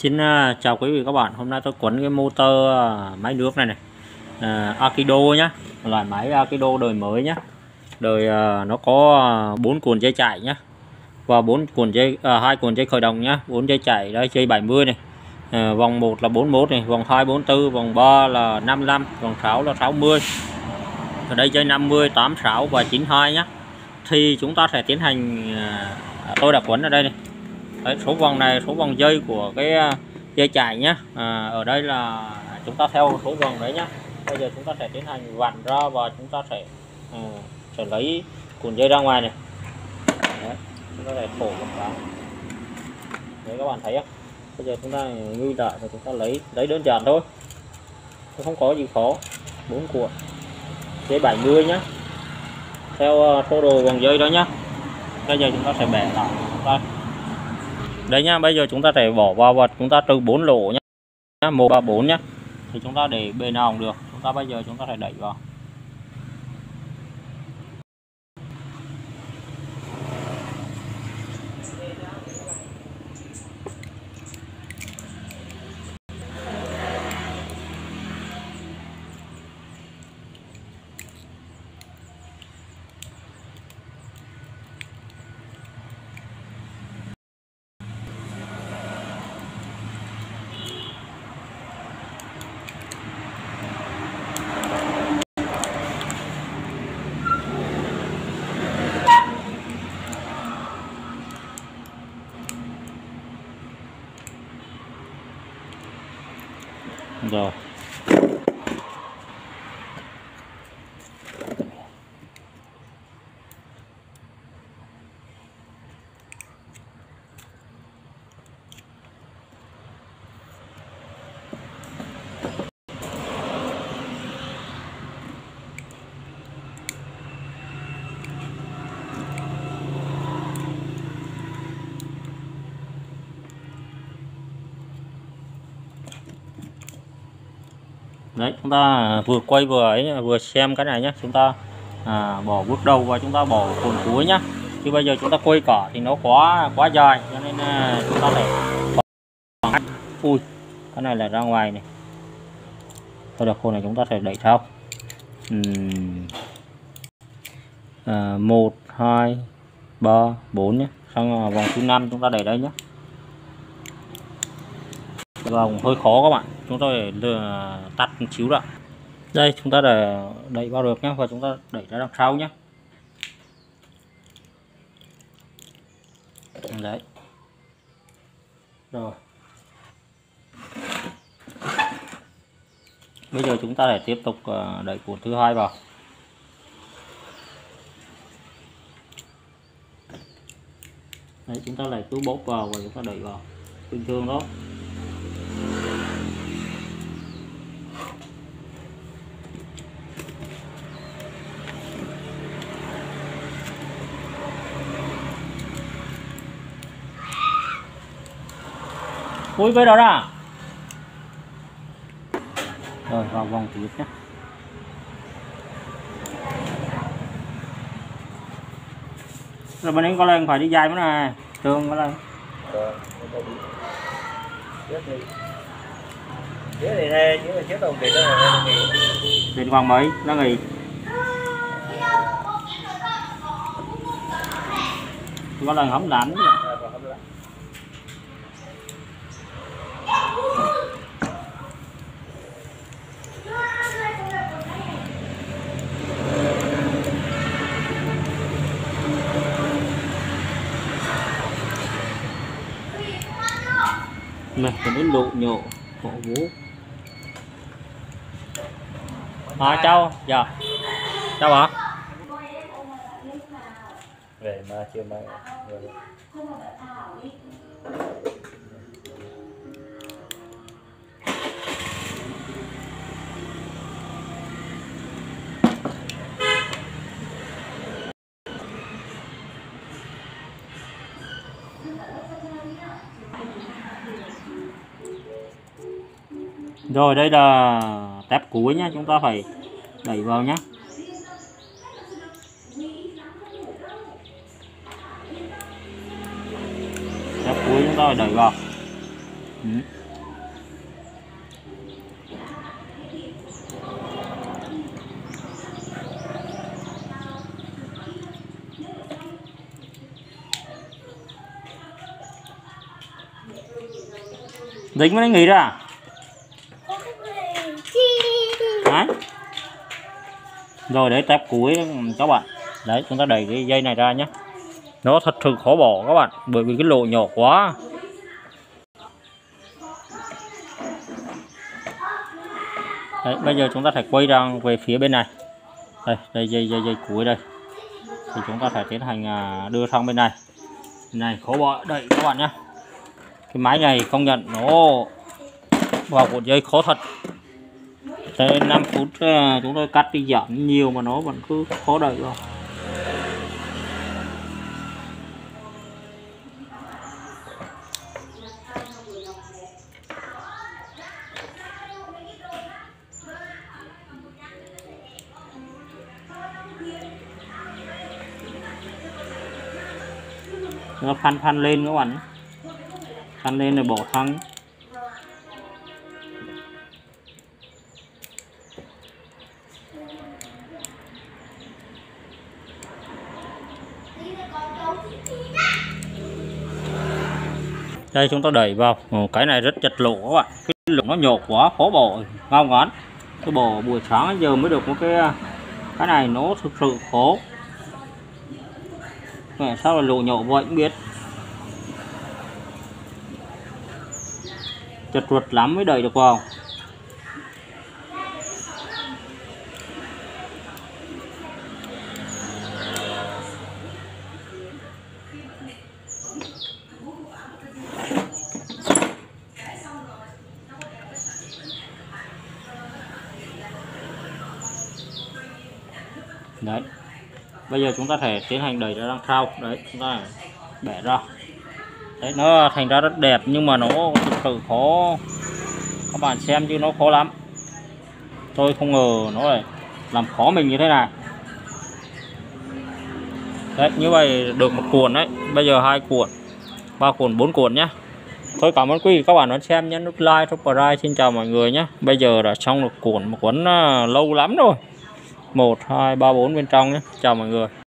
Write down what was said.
Xin chào quý vị các bạn. Hôm nay tôi quấn cái motor máy nước này Akido nhá, loại máy Akido đời mới nhá. Đời nó có 4 cuộn dây chạy nhá, và 4 cuộn dây 2 cuộn dây khởi động nhá, 4 dây chạy đây, dây 70 này. Vòng 1 là 41 này, vòng 2 44, vòng 3 là 55, vòng 6 là 60. Ở đây dây 50, 86 và 92 nhá. Thì chúng ta sẽ tiến hành tôi đã quấn ở đây này. Đấy, số vòng này, số vòng dây của cái dây chạy nhá. Ở đây là chúng ta theo số vòng đấy nhá. Bây giờ chúng ta sẽ tiến hành vặn ra và chúng ta sẽ lấy cuộn dây ra ngoài này. Đấy, chúng ta sẽ thổi một cái. Đấy, các bạn thấy không? Bây giờ chúng ta ghi lại và chúng ta lấy đơn giản thôi, không có gì khó. 4 cuộn dây 70 nhá, theo sơ đồ vòng dây đó nhá. Bây giờ chúng ta sẽ bẻ lại đây. Đấy nhá, bây giờ chúng ta sẽ bỏ vào và chúng ta trừ 4 lỗ nhá, 1 3 4 nhá. Thì chúng ta để bề nào cũng được. Bây giờ chúng ta sẽ đẩy vào. Rồi. Đấy, chúng ta vừa quay vừa xem cái này nhé. Chúng ta bỏ bước đầu và chúng ta bỏ cuộn cuối nhá. Chứ bây giờ chúng ta quay cả thì nó quá dài, cho nên chúng ta phải ui, cái này là ra ngoài này. Thôi được, con này chúng ta sẽ đẩy sau. 1 2 3 4 nhé. Sang vòng thứ 5 chúng ta đẩy đây nhé. Vòng hơi khó các bạn, chúng tôi tắt một xíu đã. Đây, chúng ta đã đẩy vào được nhé, và chúng ta đẩy ra đằng sau nhé. Đấy. Rồi. Bây giờ chúng ta sẽ tiếp tục đẩy cuộn thứ hai vào. Đấy, chúng ta lại cứ bóp vào và chúng ta đẩy vào bình thường đó. Ui, với đó ra. Rồi, vào vòng tiếp nhé. Rồi bên ấy có lên phải đi dài mới này. Trường có lên. Đến khoảng mấy nó nghỉ. Có lần không đánh. Này, còn đến độ nhộ khổ bố. Cháu, dạ. Cháu hả? Về mà chưa mà. Rồi, đây là tép cuối nhá, chúng ta phải đẩy vào nhá. Tép cuối chúng ta phải đẩy vào. Dính mới nghỉ ra. Đấy. Rồi đấy, tép cuối các bạn. Đấy, chúng ta đẩy cái dây này ra nhé. Nó thật sự khó bỏ các bạn, bởi vì cái lỗ nhỏ quá. Đấy, bây giờ chúng ta phải quay ra về phía bên này. Đây, dây cuối đây. Thì chúng ta phải tiến hành đưa sang bên này. Bên này khó bỏ đẩy các bạn nhé. Cái máy này công nhận nó vào cuộn dây khó thật. Tới 5 phút chúng tôi cắt đi giảm nhiều mà nó vẫn cứ khó đẩy rồi. Nó phanh lên các bạn, phanh lên rồi bỏ thăng. Đây chúng ta đẩy vào. Cái này rất chật lỗ các bạn, cái lỗ nó nhột quá khó bỏ ngao ngán. Tôi bỏ buổi sáng giờ mới được một cái này, nó thực sự khó. Mẹ sao là lỗ nhổ vậy không biết. Chật ruột lắm mới đẩy được vào. Đấy, bây giờ chúng ta thể tiến hành đẩy ra đằng sau. Đấy, chúng ta bẻ ra. Đấy, nó thành ra rất đẹp nhưng mà nó thực sự khó. Các bạn xem chứ nó khó lắm. Tôi không ngờ nó lại làm khó mình như thế này. Đấy, như vậy được một cuộn đấy. Bây giờ 2 cuộn, 3 cuộn, 4 cuộn nhé. Thôi cảm ơn quý vị các bạn đã xem nhé. Nút like, subscribe. Xin chào mọi người nhé. Bây giờ đã xong được cuộn, một cuốn lâu lắm rồi. 1, 2, 3, 4 bên trong nhé. Chào mọi người.